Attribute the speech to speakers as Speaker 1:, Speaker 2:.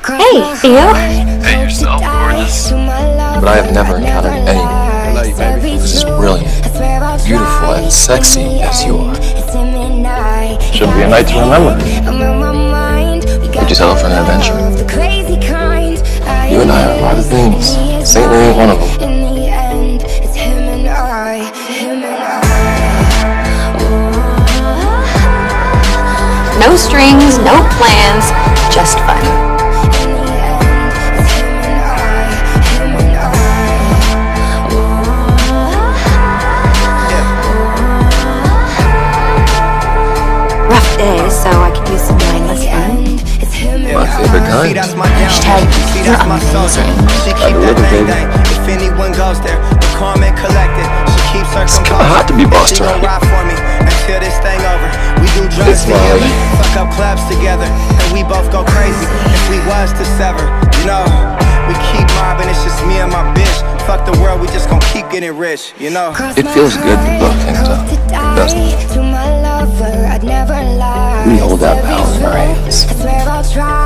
Speaker 1: Hey, Theo.
Speaker 2: Hey, yourself, gorgeous.
Speaker 3: But I have never encountered anyone who's as brilliant, beautiful, and sexy as you are.
Speaker 2: Should be a night to remember.
Speaker 3: Would you settle for an adventure? You and I are a lot of things. Saintly ain't one of them.
Speaker 1: No strings, no plans, just fun. Rough day, so I could use some mindless fun.
Speaker 3: My favorite kind.
Speaker 1: Hashtag, you're amazing.
Speaker 3: I deliver, baby.
Speaker 4: If anyone goes there, the calm and collected. She keeps her
Speaker 3: It's kinda hot to be bossed around.
Speaker 4: for me until this thing over. We do drugs together, fuck up clubs together, and we both go crazy. If we was to sever, you know, we keep mobbing. It's just me and my bitch. Fuck the world, we just gon' keep getting rich, you know.
Speaker 3: It feels good to blow things up, doesn't it? We hold that power in our hands.